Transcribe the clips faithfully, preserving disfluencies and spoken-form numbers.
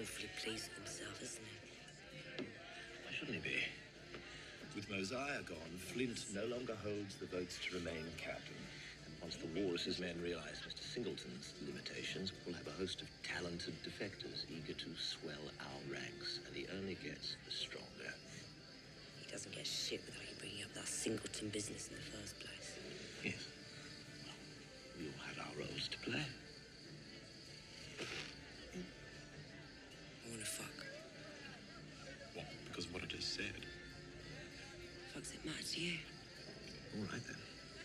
awfully pleased with himself, isn't he? Why shouldn't he be? With Mosiah gone, Flint no longer holds the votes to remain captain. And once the Walrus's men realize Mister Singleton's limitations, we'll have a host of talented defectors eager to swell our ranks, and he only gets stronger. He doesn't get shit without you bringing up that Singleton business in the first place. Yes. Well, we all had our roles to play. I want to fuck. What? Because of what I just said? Fuck's it matter to you? All right, then.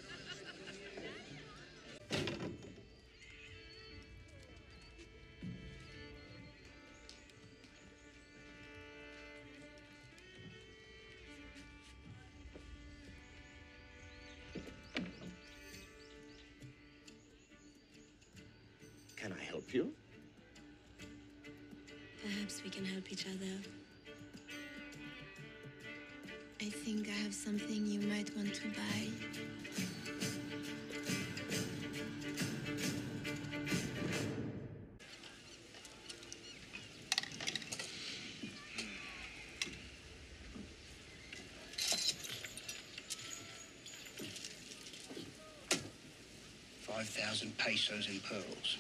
Can I help you? Perhaps we can help each other. I think I have something you might want to buy. Five thousand pesos in pearls.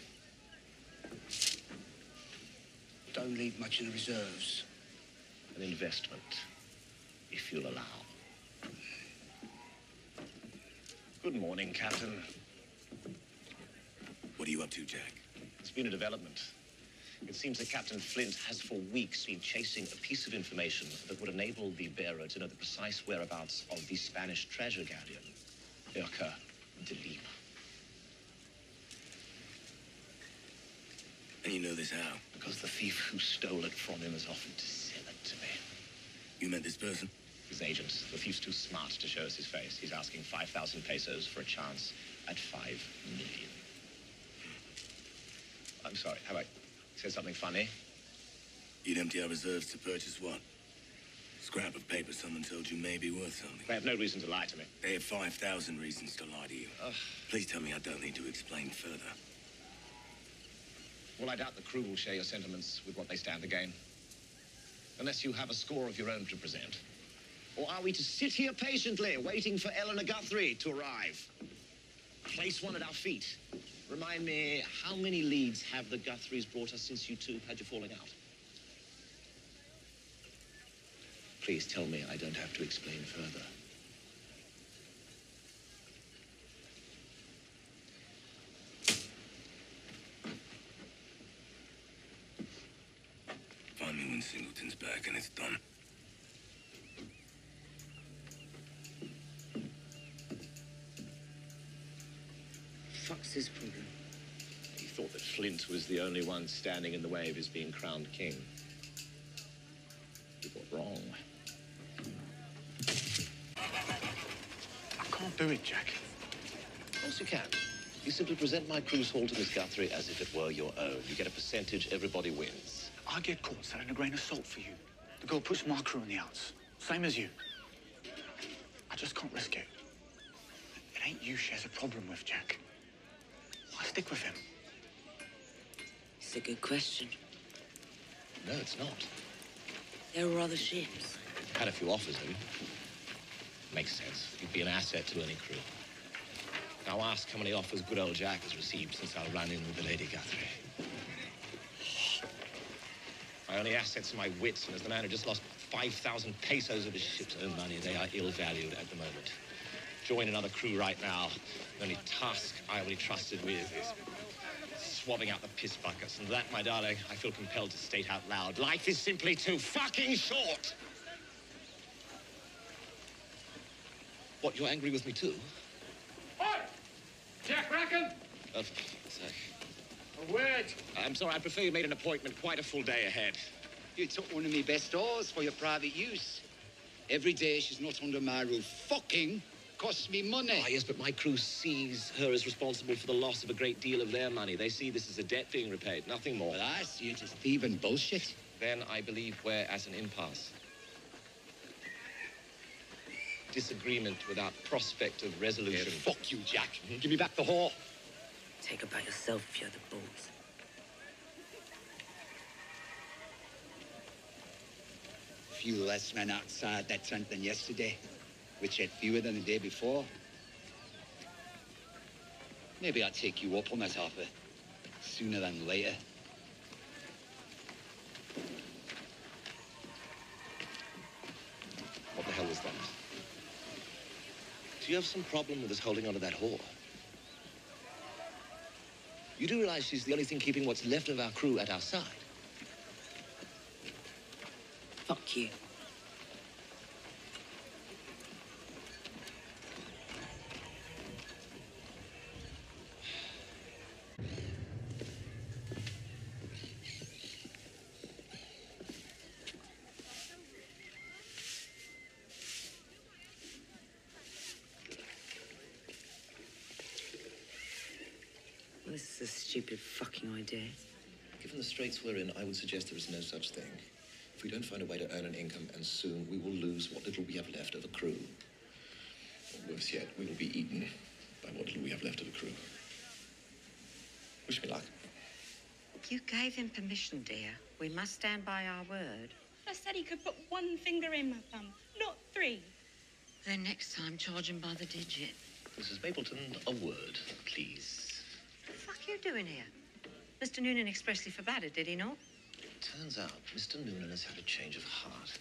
Don't leave much in the reserves. An investment, if you'll allow. Good morning, Captain. What are you up to, Jack? It's been a development. It seems that Captain Flint has for weeks been chasing a piece of information that would enable the bearer to know the precise whereabouts of the Spanish treasure galleon, Urca de Lima. And you know this how? Because the thief who stole it from him has offered to sell it to me. You met this person? His agent. The thief's too smart to show us his face. He's asking five thousand pesos for a chance at five million. I'm sorry, have I said something funny? You'd empty our reserves to purchase what? Scrap of paper someone told you may be worth something. They have no reason to lie to me. They have five thousand reasons to lie to you. Uh, Please tell me I don't need to explain further. well, I doubt the crew will share your sentiments with what they stand to gain. Unless you have a score of your own to present. Or are we to sit here patiently, waiting for Eleanor Guthrie to arrive? Place one at our feet. Remind me, how many leads have the Guthries brought us since you two had your falling out? Please tell me I don't have to explain further. Find me when Singleton's back and it's done. Fuck's his problem? He thought that Flint was the only one standing in the way of his being crowned king. You got wrong. I can't do it, Jack. Of course you can. You simply present my cruise haul to Miss Guthrie as if it were your own. You get a percentage, everybody wins. I get caught selling a grain of salt for you. The girl puts my crew on the outs. Same as you. I just can't risk it. It ain't you she has a problem with, Jack. Why stick with him? It's a good question. No, it's not. There were other ships. Had a few offers, have you? Makes sense. You'd be an asset to any crew. Now ask how many offers good old Jack has received since our run-in with the Lady Guthrie. My only assets are my wits, and as the man who just lost five thousand pesos of his ship's own money, they are ill-valued at the moment. Join another crew right now. The only task I will be trusted with is swabbing out the piss buckets. And that, my darling, I feel compelled to state out loud. Life is simply too fucking short! What, you're angry with me too? Oi! Jack Rackham! Oh, for fuck's sake. A word. I'm sorry, I prefer you made an appointment quite a full day ahead. You took one of me best oars for your private use. Every day she's not under my roof. Fucking costs me money. Ah, yes, but my crew sees her as responsible for the loss of a great deal of their money. They see this as a debt being repaid, nothing more. But I see it as thieving bullshit. Then I believe we're at an impasse. Disagreement without prospect of resolution. Yeah, fuck you, Jack. Mm-hmm. Give me back the whore. Take her back yourself if you had the balls. few less men outside that tent than yesterday, which had fewer than the day before. Maybe I'll take you up on that offer sooner than later. What the hell was that? Do you have some problem with us holding onto that whore? You do realize she's the only thing keeping what's left of our crew at our side? Fuck you. This is a stupid fucking idea. Given the straits we're in, I would suggest there is no such thing. If we don't find a way to earn an income, and soon, we will lose what little we have left of a crew. Or worse yet, we will be eaten by what little we have left of a crew. Wish me luck. You gave him permission, dear. We must stand by our word. I said he could put one finger in my thumb, not three. Then next time, charge him by the digit. Missus Mapleton, a word, please. What the fuck are you doing here? Mister Noonan expressly forbade it, did he not? Turns out Mister Noonan has had a change of heart.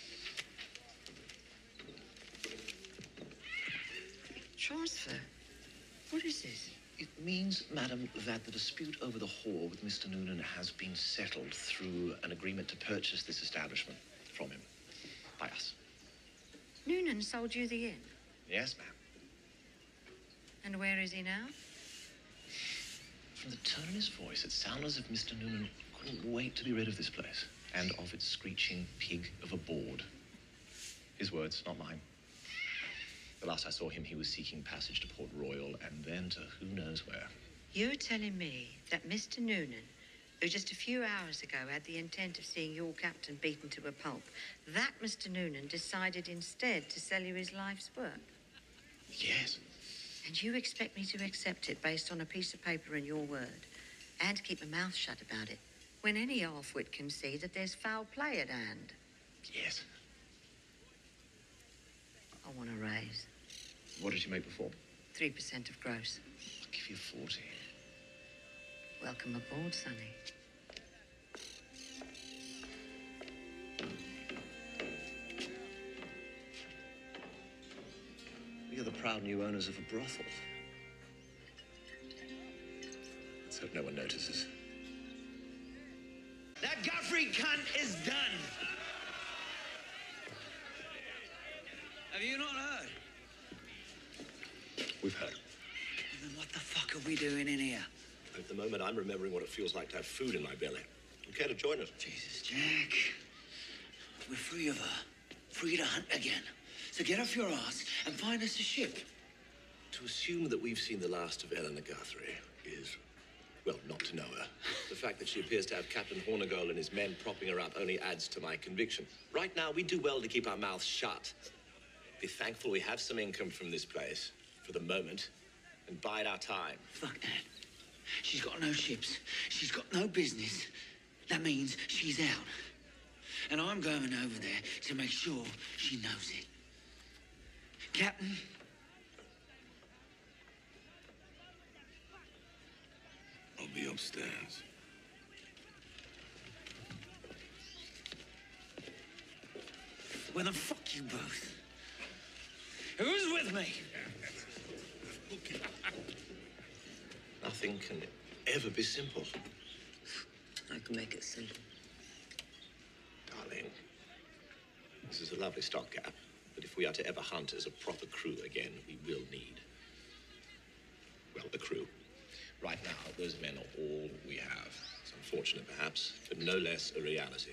Transfer? What is this? It means, madam, that the dispute over the whore with Mister Noonan has been settled through an agreement to purchase this establishment from him. By us. Noonan sold you the inn? Yes, ma'am. And where is he now? From the tone in his voice, it sounded as if Mister Noonan couldn't wait to be rid of this place. And of its screeching pig of a board. His words, not mine. The last I saw him, he was seeking passage to Port Royal, and then to who knows where. You're telling me that Mister Noonan, who just a few hours ago had the intent of seeing your captain beaten to a pulp, that Mister Noonan decided instead to sell you his life's work? Yes. And you expect me to accept it based on a piece of paper and your word, and keep my mouth shut about it, when any half-wit can see that there's foul play at hand? Yes. I want a raise. What did you make before? Three percent of gross. I'll give you forty. Welcome aboard, Sonny. We are the proud new owners of a brothel. Let's hope no one notices. That Guthrie cunt is done. Have you not heard? We've heard. Then what the fuck are we doing in here? At the moment, I'm remembering what it feels like to have food in my belly. You care to join us? Jesus, Jack. We're free of her. Free to hunt again. So get off your ass and find us a ship. To assume that we've seen the last of Eleanor Guthrie is, well, not to know her. The fact that she appears to have Captain Hornigold and his men propping her up only adds to my conviction. Right now, we do well to keep our mouths shut. Be thankful we have some income from this place, for the moment, and bide our time. Fuck that. She's got no ships. She's got no business. That means she's out. And I'm going over there to make sure she knows it. Captain? I'll be upstairs. Well, then fuck you both. Who's with me? Nothing can ever be simple. I can make it simple. Darling, this is a lovely stopgap, but if we are to ever hunt as a proper crew again, we will need, well, a crew. Right now, those men are all we have. It's unfortunate, perhaps, but no less a reality.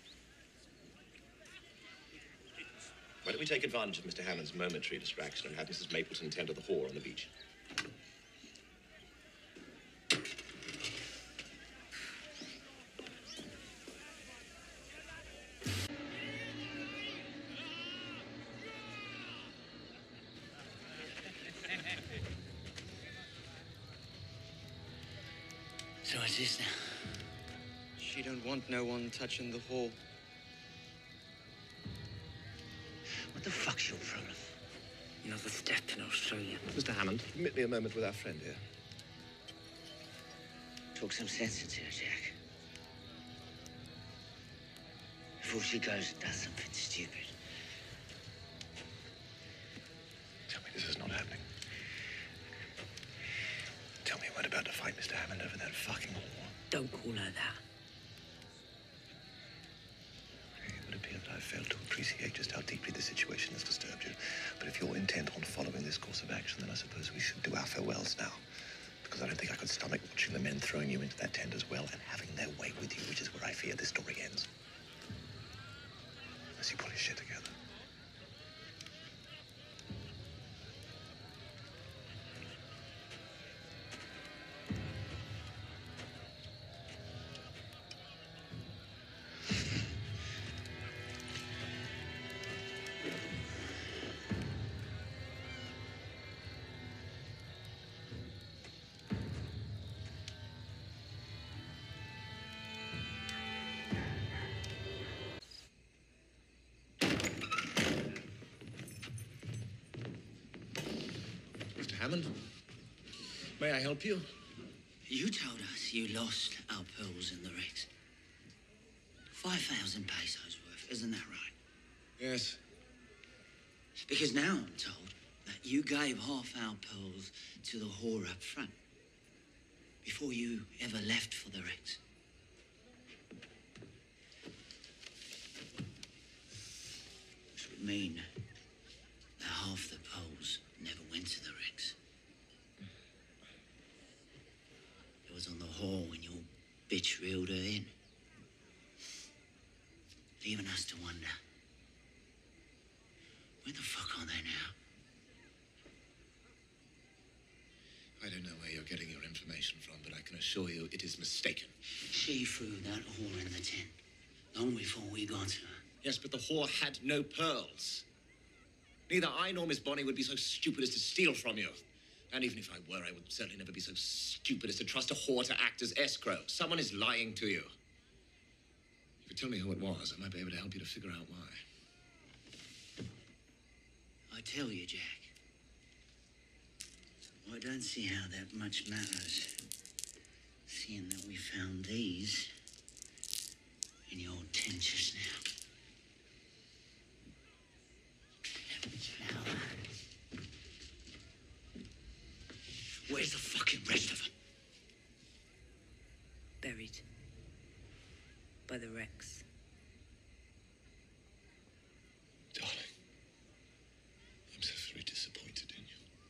Why don't we take advantage of Mister Hammond's momentary distraction and have Missus Mapleton tend to the whore on the beach? So what's this now? She don't want no one touching the whore. Another step and I'll show you. Mister Hammond, permit me a moment with our friend here. Talk some sense into her, Jack. Before she goes and does something stupid. Tell me this is not happening. Tell me you weren't about to fight Mister Hammond over that fucking whore. Don't call her that. It would appear that I've failed to appreciate just how deeply the situation has disturbed you. But if you're intent on following this course of action, then I suppose we should do our farewells now. Because I don't think I could stomach watching the men throwing you into that tent as well and having their way with you, which is where I fear this story ends. Unless you pull your shit together. Mister Hammond, may I help you? You told us you lost our pearls in the wrecks. Five thousand pesos worth, isn't that right? Yes. Because now I'm told that you gave half our pearls to the whore up front before you ever left for the wrecks. Which would mean that half the pearls never went to the wrecks. It was on the whore when your bitch reeled her in, leaving us to wonder, where the fuck are they now? I don't know where you're getting your information from, but I can assure you it is mistaken. She threw that whore in the tent long before we got to her. Yes, but the whore had no pearls. Neither I nor Miss Bonnie would be so stupid as to steal from you. And even if I were, I would certainly never be so stupid as to trust a whore to act as escrow. Someone is lying to you. If you tell me who it was, I might be able to help you to figure out why. I tell you, Jack, I don't see how that much matters, seeing that we found these in your tent just now. Now, where's the fucking rest of them? Buried by the wrecks. Darling, I'm so very disappointed in you.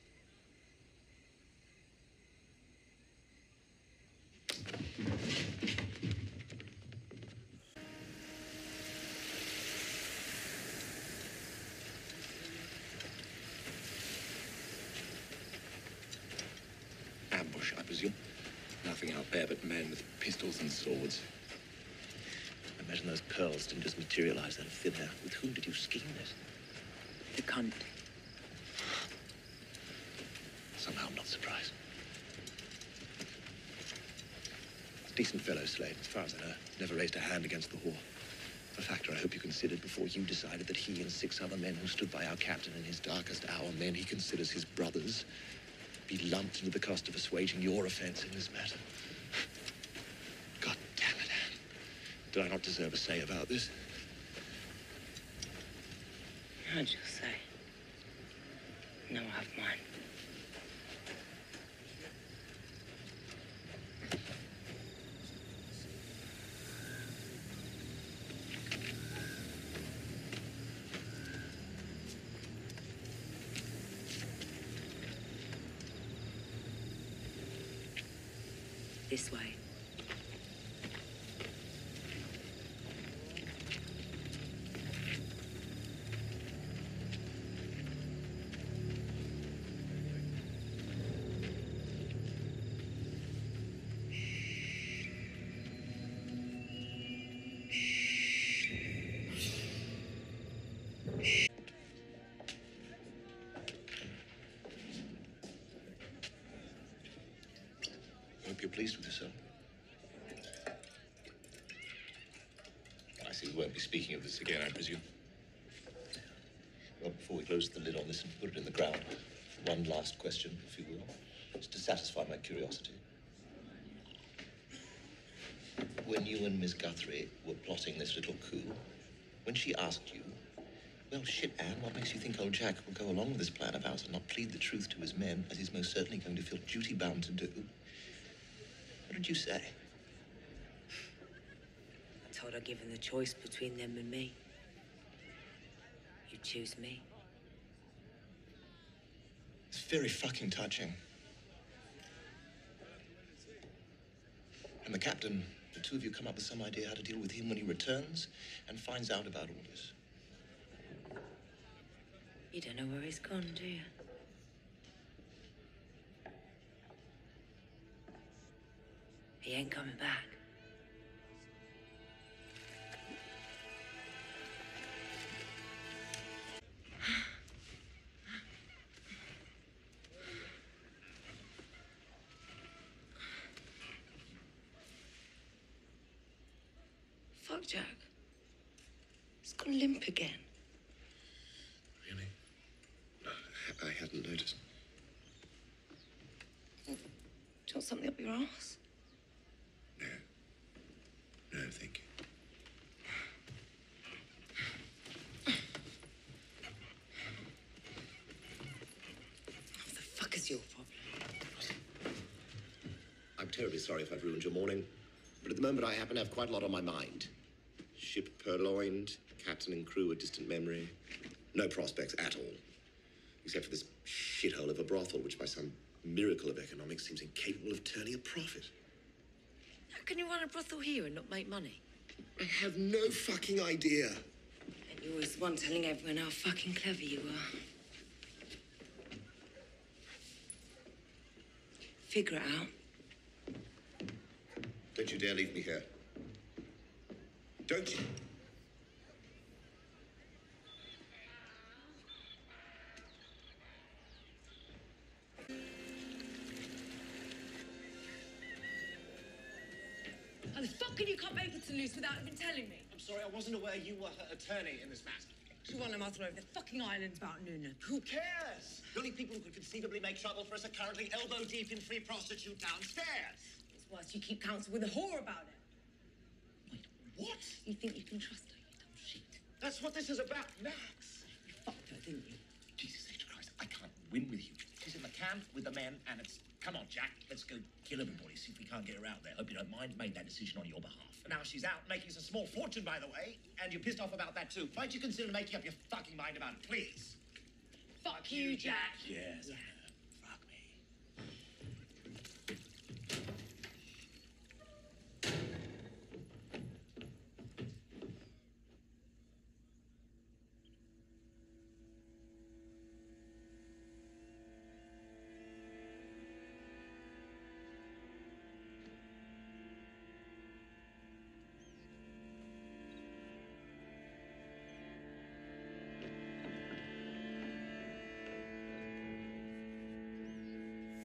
Ambush, I presume. Nothing out there but men with pistols and swords. Imagine those pearls didn't just materialize out of thin air. With whom did you scheme this? The cunt. Somehow I'm not surprised. Decent fellow, Slade, as far as I know. Never raised a hand against the whore. A factor I hope you considered before you decided that he and six other men who stood by our captain in his darkest hour, men he considers his brothers, be lumped into the cost of assuaging your offense in this matter. God damn it, Anne. Did I not deserve a say about this? How'd you say? Now I have mine. This way. I hope you're pleased with yourself. I see we won't be speaking of this again, I presume. Well, before we close the lid on this and put it in the ground, one last question, if you will, just to satisfy my curiosity. When you and Miss Guthrie were plotting this little coup, when she asked you, well, shit, Anne, what makes you think old Jack will go along with this plan of ours and not plead the truth to his men, as he's most certainly going to feel duty-bound to do? What did you say? I told her, given the choice between them and me, you choose me. It's very fucking touching. And the captain, the two of you come up with some idea how to deal with him when he returns and finds out about all this. You don't know where he's gone, do you? He ain't coming back. Fuck Jack. He's gone limp again. Really? I hadn't noticed. Do you want something up your arse? No. No, thank you. What the fuck is your problem? I'm terribly sorry if I've ruined your morning, but at the moment I happen to have quite a lot on my mind. Ship purloined, captain and crew a distant memory. No prospects at all. Except for this shithole of a brothel, which by some miracle of economics seems incapable of turning a profit. How can you run a brothel here and not make money? I have no fucking idea. And you're always the one telling everyone how fucking clever you are. Figure it out. Don't you dare leave me here. Don't you? How the fuck can you come over to Luce without even telling me? I'm sorry, I wasn't aware you were her attorney in this matter. She won a mother over the fucking islands about Noonan. Who cares? The only people who could conceivably make trouble for us are currently elbow deep in free prostitute downstairs. It's worse, you keep counsel with a whore about it. Wait, what? You think you can trust her, you dumb shit. That's what this is about, Max. You fucked her, didn't you? Jesus H. Christ, I can't win with you. She's in the camp with the men, and it's, come on, Jack, let's go kill everybody, see if we can't get her out there. Hope you don't mind, made that decision on your behalf. And now she's out, making us a small fortune, by the way, and you're pissed off about that, too. Might you consider making up your fucking mind about it, please? Fuck you, Jack. Yes. Yeah.